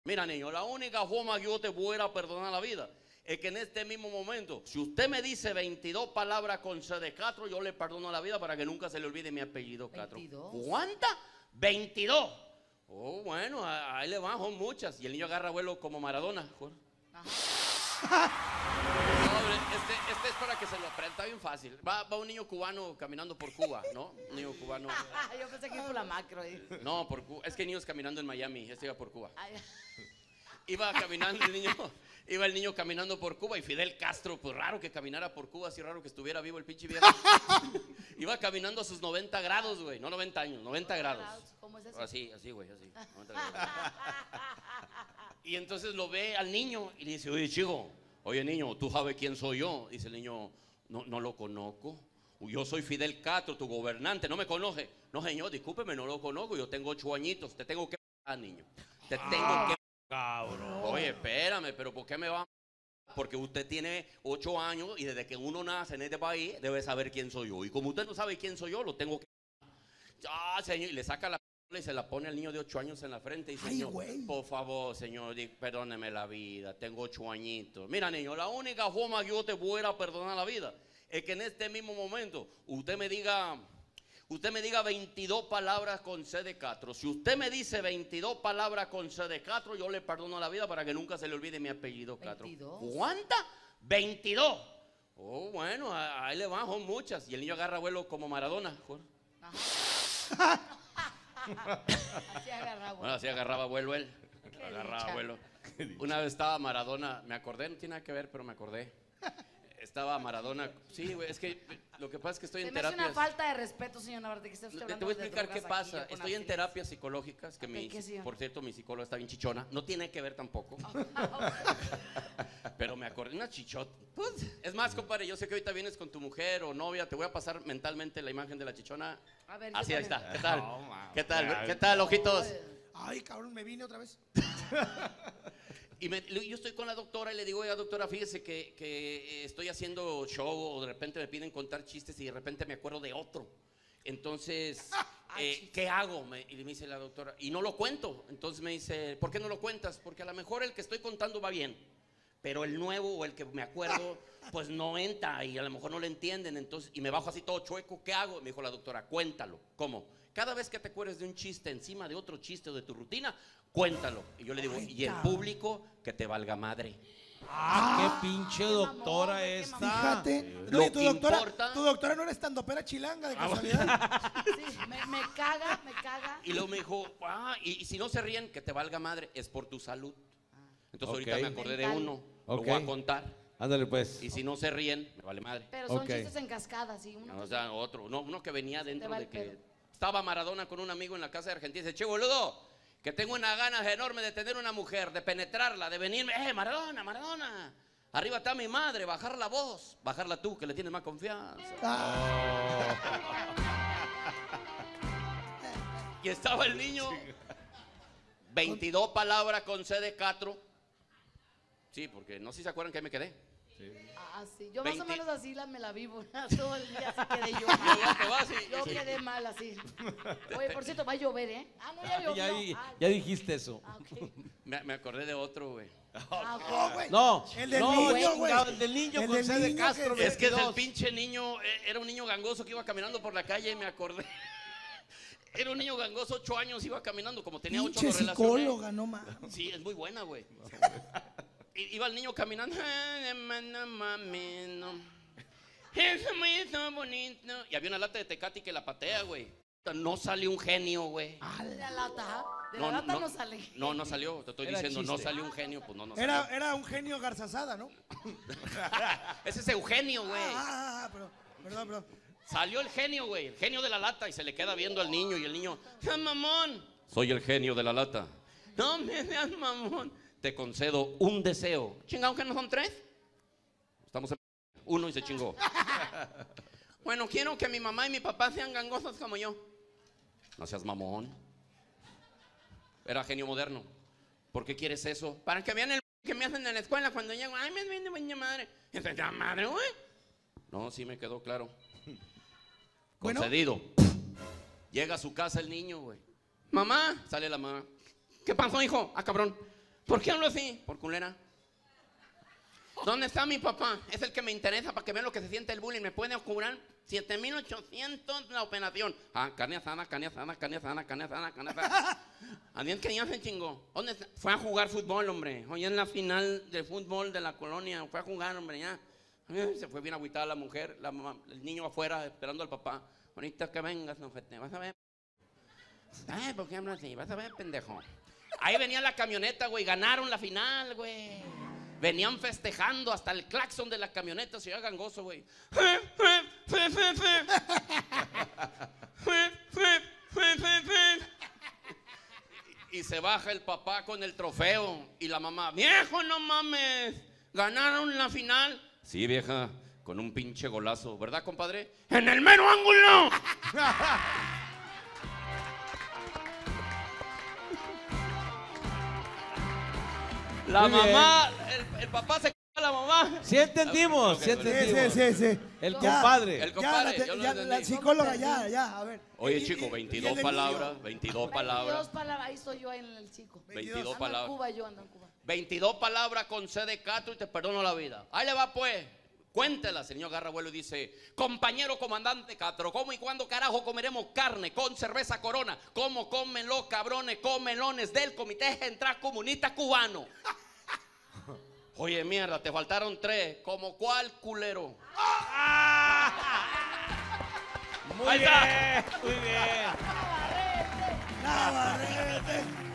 Mira, niño, la única forma que yo te pudiera perdonar la vida es que en este mismo momento, si usted me dice 22 palabras con C de Castro, yo le perdono la vida para que nunca se le olvide mi apellido, Castro. ¿Cuántas? 22. Oh, bueno, ahí le van, son muchas. Y el niño agarra vuelo como Maradona. Este es para que se lo aprenda, está bien fácil. Va un niño cubano caminando por Cuba, ¿no? Un niño cubano. Yo pensé que iba por la macro. No, por Cuba. Es que hay niños caminando en Miami, este iba por Cuba. Iba caminando el niño caminando por Cuba y Fidel Castro, pues raro que caminara por Cuba, así raro que estuviera vivo el pinche viejo. Iba caminando a sus 90 grados, güey, no 90 años, 90 grados. ¿Cómo es eso? Así, güey, así. 90 grados. Y entonces lo ve al niño y le dice, oye, chico, oye, niño, ¿tú sabes quién soy yo? Dice el niño, no lo conozco. Yo soy Fidel Castro, tu gobernante, ¿no me conoce? No, señor, discúlpeme, no lo conozco, yo tengo 8 añitos, te tengo que niño. Te tengo que... Cabrón. Oye, espérame, pero ¿por qué me va? Porque usted tiene 8 años y desde que uno nace en este país debe saber quién soy yo. Y como usted no sabe quién soy yo, lo tengo que... señor, y le saca la pistola y se la pone al niño de 8 años en la frente y dice, señor, por favor, señor, perdóneme la vida, tengo 8 añitos. Mira, niño, la única forma que yo te pudiera perdonar la vida es que en este mismo momento usted me diga 22 palabras con C de Castro. Si usted me dice 22 palabras con C de Castro, yo le perdono la vida para que nunca se le olvide mi apellido, Castro. ¿Cuántas? 22. Oh, bueno, ahí le van, son muchas. Y el niño agarra vuelo como Maradona. Bueno, así agarraba vuelo él. Agarraba vuelo. Una vez estaba Maradona, me acordé, no tiene nada que ver, pero me acordé. Estaba Maradona. Sí, güey, es que lo que pasa es que estoy en terapia. Es una falta de respeto, señor Navarrete, que esté usted hablando. Te voy a explicar qué pasa. Aquí, estoy en terapias psicológicas, que por cierto, mi psicóloga está bien chichona. No tiene que ver tampoco. Pero me acordé, una chichota. Pues, es más, compadre, yo sé que ahorita vienes con tu mujer o novia. Te voy a pasar mentalmente la imagen de la chichona. A ver, así, ahí está. ¿Qué tal? No, ¿Qué tal? ¿Qué tal, ojitos? Ay, cabrón, me vine otra vez. Y yo estoy con la doctora y le digo, oiga, doctora, fíjese que estoy haciendo show o de repente me piden contar chistes y de repente me acuerdo de otro. Entonces, ¿qué hago? Y me dice la doctora, y no lo cuento. Entonces me dice, ¿por qué no lo cuentas? Porque a lo mejor el que estoy contando va bien, pero el nuevo o el que me acuerdo, pues no entra y a lo mejor no le entienden. Entonces, y me bajo así todo chueco, ¿qué hago? Me dijo la doctora, cuéntalo. ¿Cómo? Cada vez que te acuerdes de un chiste encima de otro chiste o de tu rutina, cuéntalo. Y yo le digo, y el público, que te valga madre. Qué pinche doctora esta. Fíjate. Lo Oye, que importa... tu doctora no era estandopera chilanga, de casualidad. Sí, me caga. Y luego me dijo, y si no se ríen, que te valga madre, es por tu salud. Entonces ahorita me acordé de uno, lo voy a contar. Ándale pues. Y si no se ríen, me vale madre. Pero son chistes en cascada, sí. O sea, uno que venía dentro de que... Estaba Maradona con un amigo en la casa de Argentina y dice, che, boludo, que tengo unas ganas enormes de tener una mujer, de penetrarla, de venirme, Maradona, arriba está mi madre, bajar la voz, bajarla tú, que le tienes más confianza. Y estaba el niño, 22 palabras con C de Castro. Sí, porque no sé si se acuerdan que ahí me quedé. Sí. Yo más o menos así me la vivo todo el día, así quedé yo. Yo quedé mal así. Oye, por cierto, va a llover, ¿eh? No, ya llovió. Ya dijiste eso. Okay. Me acordé de otro, güey. No, el del niño, güey. El del niño con C de Castro. Es que es el pinche niño, era un niño gangoso que iba caminando por la calle y me acordé. Era un niño gangoso, 8 años, iba caminando, como tenía 8 pinche psicóloga, no mames. Sí, es muy buena, güey. Iba el niño caminando, es muy bonito. Y había una lata de Tecate que la patea, güey. No salió un genio, güey. ¿De la lata? De la lata no sale. No salió, te estoy diciendo, no salió un genio, pues no salió. Era un genio garzazada, ¿no? Ese es Eugenio, güey. Perdón. Salió el genio, güey, el genio de la lata, y se le queda viendo al niño, y el niño, mamón, soy el genio de la lata. No me seas mamón. Te concedo un deseo. ¿Chingado que no son 3? Estamos en 1 y se chingó. Bueno, quiero que mi mamá y mi papá sean gangosos como yo. No seas mamón. Era genio moderno. ¿Por qué quieres eso? Para que vean el que me hacen en la escuela cuando llego. Ay, me viene buena madre. ¿Y esa madre, güey? No, sí me quedó claro. Concedido. Llega a su casa el niño, güey. Mamá, sale la mamá. ¿Qué pasó, hijo? Cabrón. ¿Por qué hablo así? Por culera. ¿Dónde está mi papá? Es el que me interesa para que vean lo que se siente el bullying. Me puede cobrar 7,800 la operación. Ah, carne asada, carne asada, carne asada, carne asada, carne asada. Alguien que ya se chingó. ¿Dónde está? Fue a jugar fútbol, hombre. Hoy en la final de fútbol de la colonia. Fue a jugar, hombre, ya. Se fue bien agüitada la mujer, la mamá, el niño afuera esperando al papá. Ahorita que vengas, no, vas a ver. Ay, ¿por qué hablas así? Vas a ver, pendejo. Ahí venía la camioneta, güey. Ganaron la final, güey. Venían festejando hasta el claxon de la camioneta. Se oía gangoso, güey. Y se baja el papá con el trofeo. Y la mamá, viejo, no mames. Ganaron la final. Sí, vieja, con un pinche golazo. ¿Verdad, compadre? ¡En el mero ángulo! La mamá, el papá se c*** a la mamá. Sí entendimos, sí entendimos. Sí. El compadre. El compadre, Ya, la psicóloga, ya, a ver. Oye, chico, 22 palabras, 22 palabras. 22 palabras, ahí soy yo en el chico. 22 Ando palabras. en Cuba, yo ando en Cuba. 22 palabras con C de Cato y te perdono la vida. Ahí le va, pues. Cuéntela, señor agarra vuelo y dice: compañero comandante Castro, ¿cómo y cuándo carajo comeremos carne con cerveza Corona? ¿Cómo comen los cabrones comelones del Comité Central Comunista Cubano? Oye, mierda, te faltaron 3. ¿Como cuál, culero? Muy bien, muy bien. Navarrete.